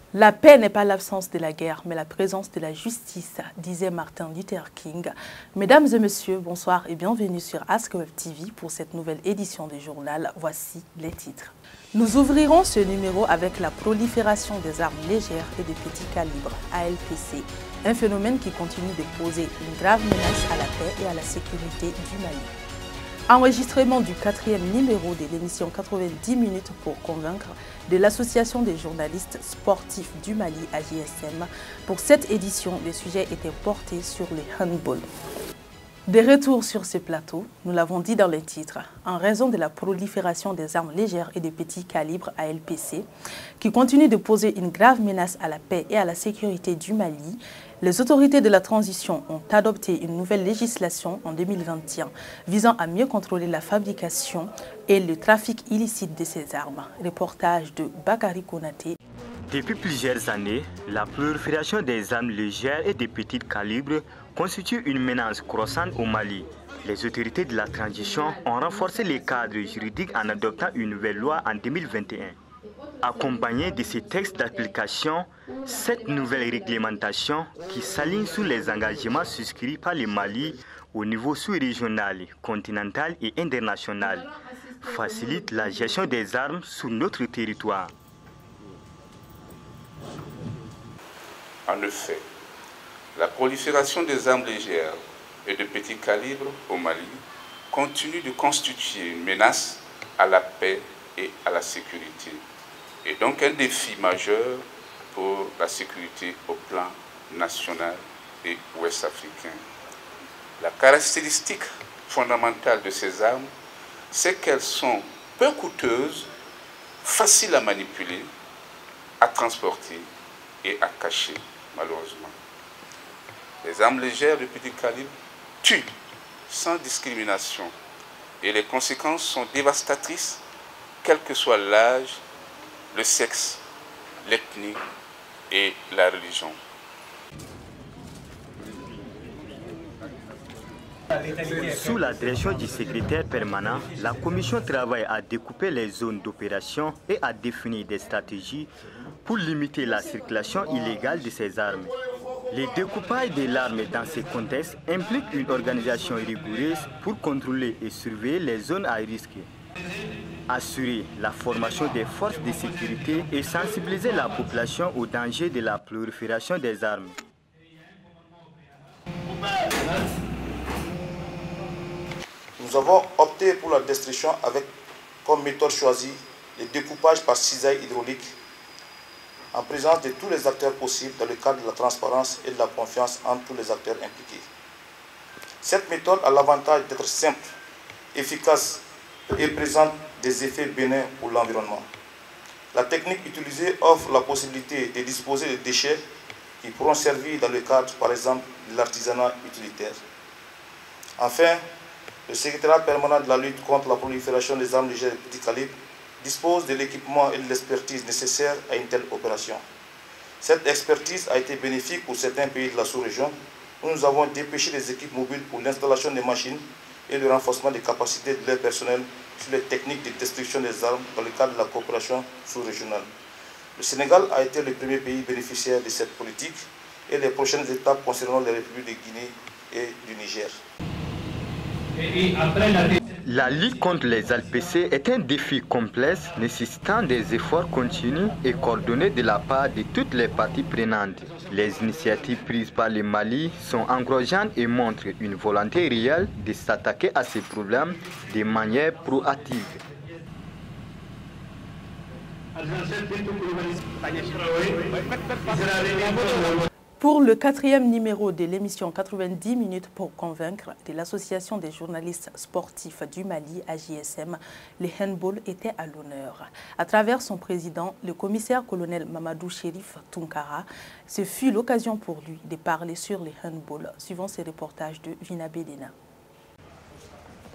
La paix n'est pas l'absence de la guerre, mais la présence de la justice, disait Martin Luther King. Mesdames et messieurs, bonsoir et bienvenue sur Ask Web TV pour cette nouvelle édition du journal. Voici les titres. Nous ouvrirons ce numéro avec la prolifération des armes légères et de petits calibres, ALPC, un phénomène qui continue de poser une grave menace à la paix et à la sécurité du Mali. Enregistrement du 4e numéro de l'émission 90 minutes pour convaincre de l'Association des journalistes sportifs du Mali, AJSM. Pour cette édition, le sujet était porté sur le handball. Des retours sur ce plateau, nous l'avons dit dans les titres, en raison de la prolifération des armes légères et de petits calibres ALPC, qui continuent de poser une grave menace à la paix et à la sécurité du Mali, les autorités de la transition ont adopté une nouvelle législation en 2021 visant à mieux contrôler la fabrication et le trafic illicite de ces armes. Reportage de Bakary Konaté. Depuis plusieurs années, la prolifération des armes légères et de petits calibres constitue une menace croissante au Mali. Les autorités de la transition ont renforcé les cadres juridiques en adoptant une nouvelle loi en 2021. Accompagnée de ces textes d'application, cette nouvelle réglementation qui s'aligne sur les engagements souscrits par le Mali au niveau sous-régional, continental et international, facilite la gestion des armes sur notre territoire. En effet, la prolifération des armes légères et de petits calibres au Mali continue de constituer une menace à la paix et à la sécurité, et donc un défi majeur pour la sécurité au plan national et ouest-africain. La caractéristique fondamentale de ces armes, c'est qu'elles sont peu coûteuses, faciles à manipuler, à transporter et à cacher, malheureusement. Les armes légères de petit calibre tuent sans discrimination et les conséquences sont dévastatrices, quel que soit l'âge, le sexe, l'ethnie et la religion. Sous la direction du secrétaire permanent, la commission travaille à découper les zones d'opération et à définir des stratégies pour limiter la circulation illégale de ces armes. Le découpage de l'arme dans ce contexte implique une organisation rigoureuse pour contrôler et surveiller les zones à risque, assurer la formation des forces de sécurité et sensibiliser la population aux dangers de la prolifération des armes. Nous avons opté pour la destruction avec comme méthode choisie le découpage par cisaille hydraulique en présence de tous les acteurs possibles dans le cadre de la transparence et de la confiance entre tous les acteurs impliqués. Cette méthode a l'avantage d'être simple, efficace et présente des effets bénins pour l'environnement. La technique utilisée offre la possibilité de disposer de déchets qui pourront servir dans le cadre, par exemple, de l'artisanat utilitaire. Enfin, le secrétariat permanent de la lutte contre la prolifération des armes légères et petits calibres dispose de l'équipement et de l'expertise nécessaires à une telle opération. Cette expertise a été bénéfique pour certains pays de la sous-région où nous avons dépêché des équipes mobiles pour l'installation des machines et le renforcement des capacités de leur personnel sur les techniques de destruction des armes dans le cadre de la coopération sous-régionale. Le Sénégal a été le premier pays bénéficiaire de cette politique et les prochaines étapes concernant les républiques de Guinée et du Niger. La lutte contre les ALPC est un défi complexe nécessitant des efforts continus et coordonnés de la part de toutes les parties prenantes. Les initiatives prises par le Mali sont encourageantes et montrent une volonté réelle de s'attaquer à ces problèmes de manière proactive. Pour le 4e numéro de l'émission 90 minutes pour convaincre de l'Association des journalistes sportifs du Mali, AJSM, le handball était à l'honneur. À travers son président, le commissaire-colonel Mamadou Chérif Tunkara, ce fut l'occasion pour lui de parler sur le handball, suivant ces reportages de Vina Bedena.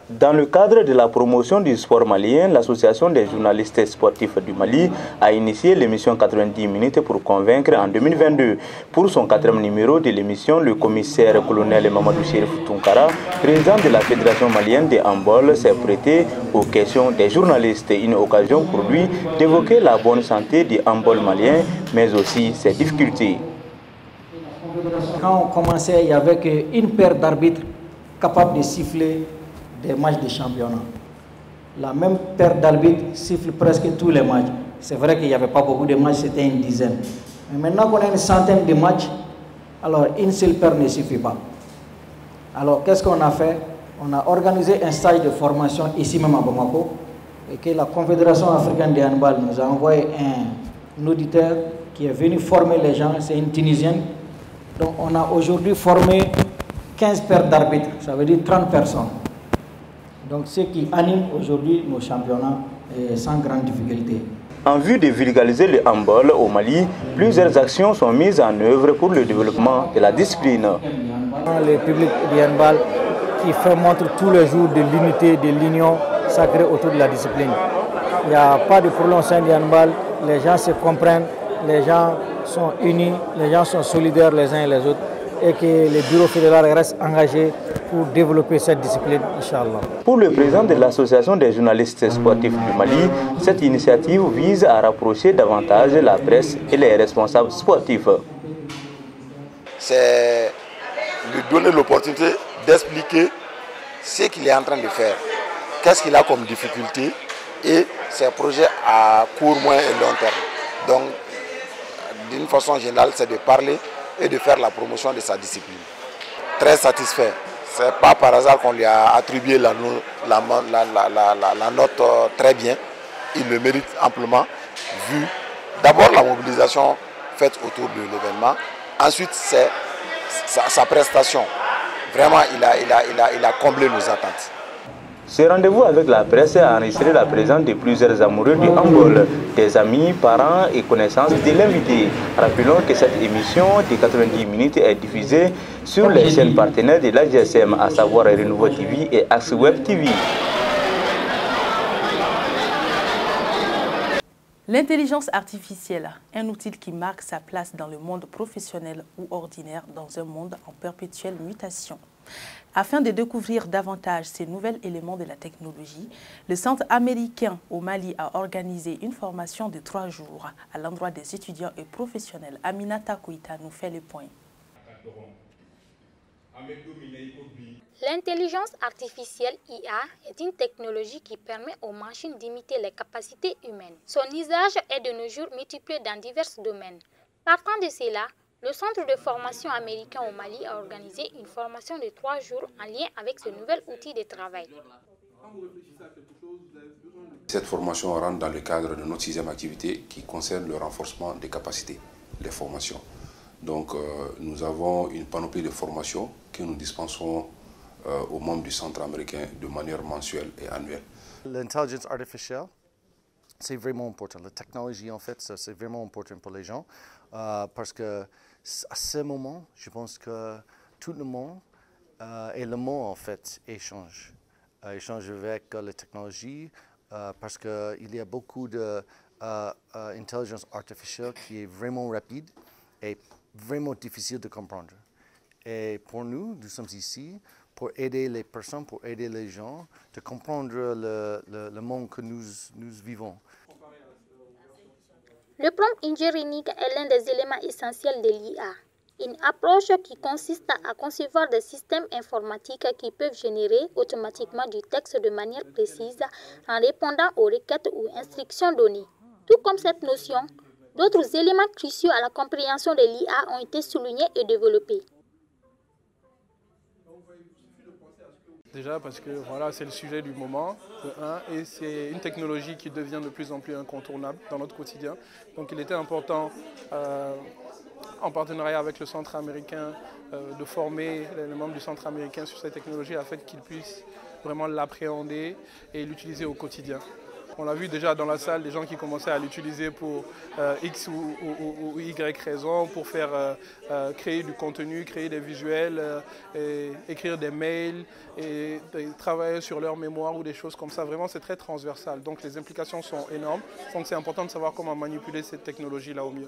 Dans le cadre de la promotion du sport malien, l'Association des journalistes sportifs du Mali a initié l'émission 90 minutes pour convaincre en 2022. Pour son 4e numéro de l'émission, le commissaire colonel Mamadou Chérif Tounkara, président de la Fédération malienne de handball, s'est prêté aux questions des journalistes. Une occasion pour lui d'évoquer la bonne santé du handball malien, mais aussi ses difficultés. Quand on commençait, il n'y avait qu'une paire d'arbitres capables de siffler des matchs de championnat. La même paire d'arbitres siffle presque tous les matchs. C'est vrai qu'il n'y avait pas beaucoup de matchs, c'était une dizaine. Mais maintenant qu'on a une centaine de matchs, alors une seule paire ne suffit pas. Alors qu'est-ce qu'on a fait? On a organisé un stage de formation ici même à Bamako et que la Confédération africaine de handball nous a envoyé un auditeur qui est venu former les gens, c'est une Tunisienne. Donc on a aujourd'hui formé 15 paires d'arbitres, ça veut dire 30 personnes. Donc ce qui anime aujourd'hui nos championnats sans grande difficulté. En vue de vulgariser le handball au Mali, plusieurs actions sont mises en œuvre pour le développement de la discipline. Le public du handball qui fait montre tous les jours de l'unité, de l'union sacrée autour de la discipline. Il n'y a pas de problème au sein du handball, les gens se comprennent, les gens sont unis, les gens sont solidaires les uns et les autres et que le bureau fédéral reste engagé pour développer cette discipline, Inch'Allah. Pour le président de l'Association des journalistes sportifs du Mali, cette initiative vise à rapprocher davantage la presse et les responsables sportifs. C'est lui donner l'opportunité d'expliquer ce qu'il est en train de faire, qu'est-ce qu'il a comme difficulté et ses projets à court, moyen et long terme. Donc, d'une façon générale, c'est de parler et de faire la promotion de sa discipline. Très satisfait. Ce n'est pas par hasard qu'on lui a attribué la note très bien. Il le mérite amplement, vu d'abord la mobilisation faite autour de l'événement. Ensuite, c'est sa prestation. Vraiment, il a comblé nos attentes. Ce rendez-vous avec la presse a enregistré la présence de plusieurs amoureux du handball, des amis, parents et connaissances de l'invité. Rappelons que cette émission de 90 minutes est diffusée sur les chaînes partenaires de la GSM, à savoir Renouveau TV et Axe Web TV. L'intelligence artificielle, un outil qui marque sa place dans le monde professionnel ou ordinaire dans un monde en perpétuelle mutation. Afin de découvrir davantage ces nouveaux éléments de la technologie, le Centre américain au Mali a organisé une formation de 3 jours à l'endroit des étudiants et professionnels. Aminata Kouita nous fait le point. L'intelligence artificielle IA est une technologie qui permet aux machines d'imiter les capacités humaines. Son usage est de nos jours multiplié dans divers domaines. Partant de cela, le Centre de formation américain au Mali a organisé une formation de 3 jours en lien avec ce nouvel outil de travail. Cette formation rentre dans le cadre de notre 6e activité qui concerne le renforcement des capacités, les formations. Donc nous avons une panoplie de formations que nous dispensons aux membres du Centre américain de manière mensuelle et annuelle. L'intelligence artificielle, c'est vraiment important. La technologie, en fait, c'est vraiment important pour les gens parce que à ce moment, je pense que tout le monde et le monde, en fait, échange avec la technologie parce qu'il y a beaucoup d'intelligence artificielle qui est vraiment rapide et vraiment difficile de comprendre. Et pour nous, nous sommes ici pour aider les personnes, pour aider les gens de comprendre le monde que nous vivons. Le prompt engineering est l'un des éléments essentiels de l'IA, une approche qui consiste à concevoir des systèmes informatiques qui peuvent générer automatiquement du texte de manière précise en répondant aux requêtes ou instructions données. Tout comme cette notion, d'autres éléments cruciaux à la compréhension de l'IA ont été soulignés et développés. Déjà parce que voilà, c'est le sujet du moment, et c'est une technologie qui devient de plus en plus incontournable dans notre quotidien. Donc il était important, en partenariat avec le Centre américain, de former les membres du Centre américain sur cette technologie afin qu'ils puissent vraiment l'appréhender et l'utiliser au quotidien. On l'a vu déjà dans la salle, des gens qui commençaient à l'utiliser pour X ou Y raison, pour faire créer du contenu, créer des visuels, et écrire des mails et travailler sur leur mémoire ou des choses comme ça. Vraiment, c'est très transversal. Donc les implications sont énormes. Donc c'est important de savoir comment manipuler cette technologie-là au mieux.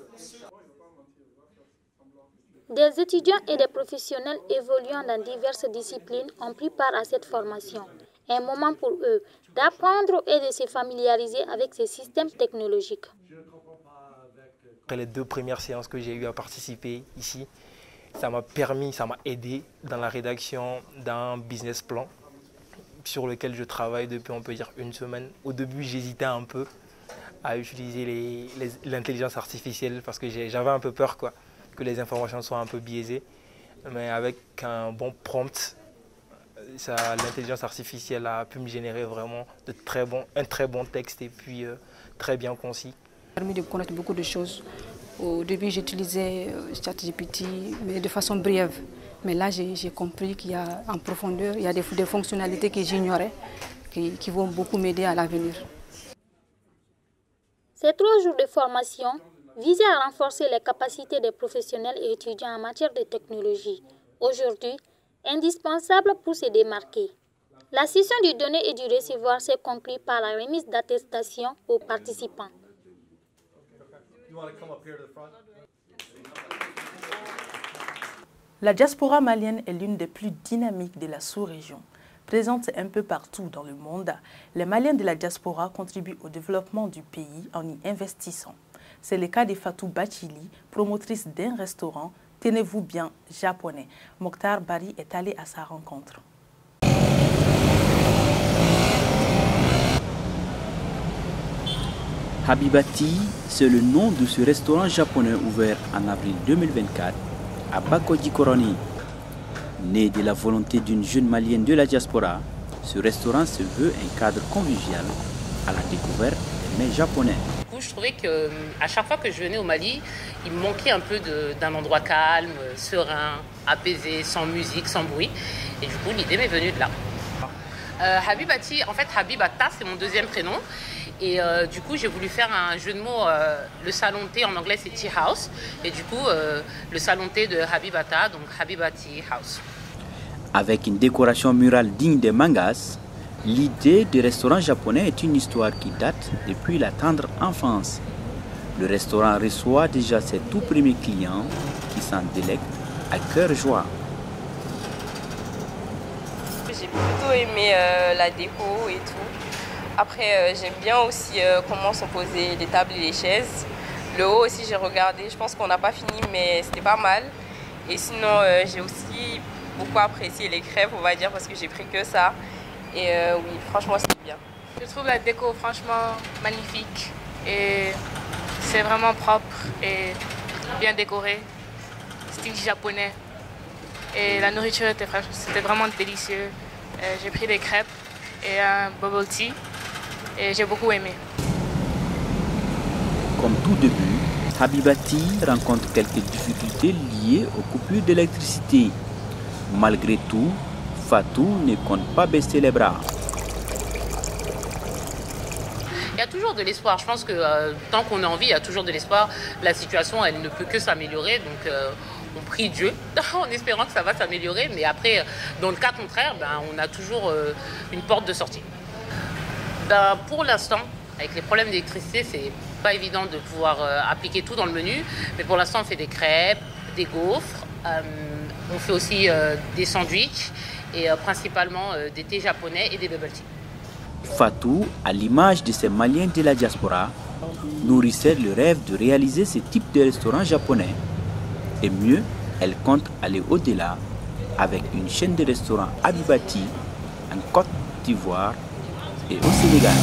Des étudiants et des professionnels évoluant dans diverses disciplines ont pris part à cette formation. Un moment pour eux d'apprendre et de se familiariser avec ces systèmes technologiques. Après les 2 premières séances que j'ai eu à participer ici, ça m'a permis, ça m'a aidé dans la rédaction d'un business plan sur lequel je travaille depuis, on peut dire, 1 semaine. Au début, j'hésitais un peu à utiliser l'intelligence artificielle parce que j'avais un peu peur que les informations soient un peu biaisées. Mais avec un bon prompt, l'intelligence artificielle a pu me générer vraiment un très bon texte et puis très bien concis. Ça m'a permis de connaître beaucoup de choses. Au début, j'utilisais ChatGPT, mais de façon brève. Mais là, j'ai compris qu'il y a en profondeur, il y a des fonctionnalités que j'ignorais, qui vont beaucoup m'aider à l'avenir. Ces 3 jours de formation visaient à renforcer les capacités des professionnels et étudiants en matière de technologie. Aujourd'hui, indispensable pour se démarquer. La session du donner et du recevoir s'est conclue par la remise d'attestations aux participants. La diaspora malienne est l'une des plus dynamiques de la sous-région. Présente un peu partout dans le monde, les Maliens de la diaspora contribuent au développement du pays en y investissant. C'est le cas de Fatou Bachili, promotrice d'un restaurant, tenez-vous bien, japonais. Mokhtar Bari est allé à sa rencontre. Habibati, c'est le nom de ce restaurant japonais ouvert en avril 2024 à Bakodji Koroni. Né de la volonté d'une jeune malienne de la diaspora, ce restaurant se veut un cadre convivial à la découverte des mets japonais. Je trouvais qu'à chaque fois que je venais au Mali, il me manquait un peu d'un endroit calme, serein, apaisé, sans musique, sans bruit. Et du coup, l'idée m'est venue de là. Habibati, en fait, Habibata, c'est mon 2e prénom. Et du coup, j'ai voulu faire un jeu de mots. Le salon thé en anglais, c'est Tea House. Et du coup, le salon thé de Habibata, donc Habibati House. Avec une décoration murale digne des mangas, l'idée du restaurant japonais est une histoire qui date depuis la tendre enfance. Le restaurant reçoit déjà ses tout premiers clients qui s'en délectent à cœur joie. J'ai plutôt aimé la déco et tout. Après, j'aime bien aussi comment sont posées les tables et les chaises. Le haut aussi, j'ai regardé. Je pense qu'on n'a pas fini, mais c'était pas mal. Et sinon, j'ai aussi beaucoup apprécié les crêpes, on va dire, parce que j'ai pris que ça. Et oui, franchement, c'était bien. Je trouve la déco franchement magnifique. Et c'est vraiment propre et bien décoré. Style japonais. Et la nourriture c'était vraiment délicieux. J'ai pris des crêpes et un bubble tea. Et j'ai beaucoup aimé. Comme tout début, Habibati rencontre quelques difficultés liées aux coupures d'électricité. Malgré tout, Fatou ne compte pas baisser les bras. Il y a toujours de l'espoir. Je pense que tant qu'on a envie, il y a toujours de l'espoir. La situation, elle ne peut que s'améliorer. Donc on prie Dieu en espérant que ça va s'améliorer. Mais après, dans le cas contraire, on a toujours une porte de sortie. Pour l'instant, avec les problèmes d'électricité, c'est pas évident de pouvoir appliquer tout dans le menu. Mais pour l'instant, on fait des crêpes, des gaufres. On fait aussi des sandwichs et principalement des thés japonais et des bubble tea. Fatou, à l'image de ces Maliens de la diaspora, nourrissait le rêve de réaliser ce type de restaurant japonais. Et mieux, elle compte aller au-delà avec une chaîne de restaurants Habibati en Côte d'Ivoire et au Sénégal.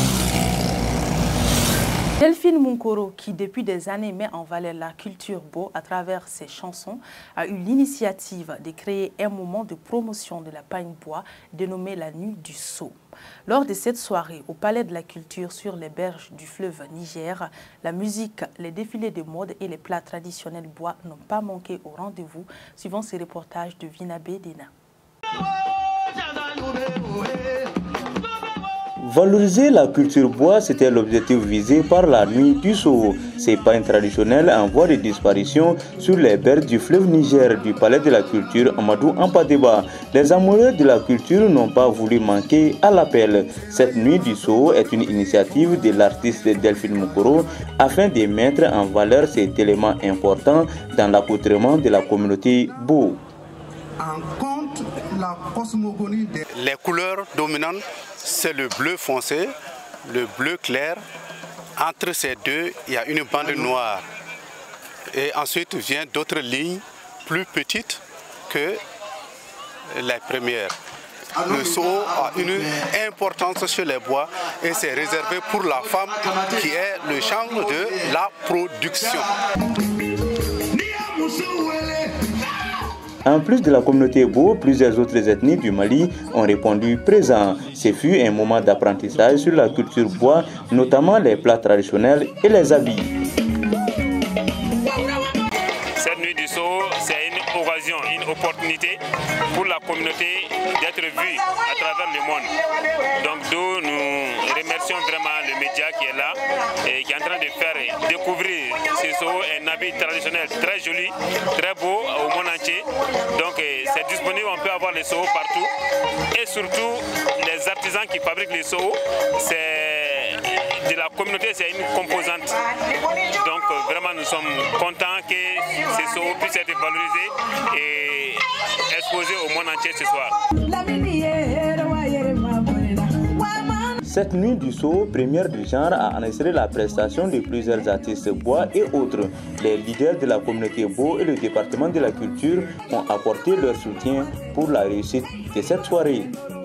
Delphine Munkoro, qui depuis des années met en valeur la culture beau à travers ses chansons, a eu l'initiative de créer un moment de promotion de la pagne bois dénommé la Nuit du Sceau. Lors de cette soirée au Palais de la Culture sur les berges du fleuve Niger, la musique, les défilés de mode et les plats traditionnels bois n'ont pas manqué au rendez-vous, suivant ces reportages de Vinabé Dena. Valoriser la culture bois, c'était l'objectif visé par la nuit du Soho. Ces pains traditionnels en voie de disparition sur les berges du fleuve Niger du palais de la culture Amadou Ampateba. Les amoureux de la culture n'ont pas voulu manquer à l'appel. Cette nuit du Soho est une initiative de l'artiste Delphine Mokoro afin de mettre en valeur cet élément important dans l'accoutrement de la communauté Bo. Les couleurs dominantes, c'est le bleu foncé, le bleu clair. Entre ces deux, il y a une bande noire. Et ensuite viennent d'autres lignes plus petites que les premières. Le Soho a une importance chez les bois et c'est réservé pour la femme qui est le champ de la production. En plus de la communauté Bo, plusieurs autres ethnies du Mali ont répondu présent. Ce fut un moment d'apprentissage sur la culture bois, notamment les plats traditionnels et les habits. Cette nuit du Soho, c'est une occasion, une opportunité pour la communauté d'être vue à travers le monde. Donc nous remercions vraiment le média qui est là et qui est en train de faire découvrir ce Soho, un habit traditionnel très joli, très beau au monde entier. Donc c'est disponible, on peut avoir les Soho partout. Et surtout, les artisans qui fabriquent les Soho, c'est de la communauté, c'est une composante. Donc vraiment nous sommes contents que ces Soho puissent être valorisés et exposés au monde entier ce soir. Cette nuit du Soho, première du genre, a enregistré la prestation de plusieurs artistes bois et autres. Les leaders de la communauté Bo et le département de la culture ont apporté leur soutien pour la réussite de cette soirée.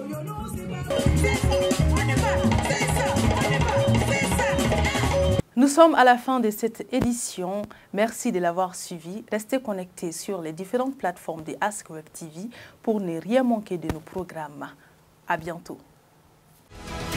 Nous sommes à la fin de cette édition. Merci de l'avoir suivi. Restez connectés sur les différentes plateformes de Ask Web TV pour ne rien manquer de nos programmes. À bientôt.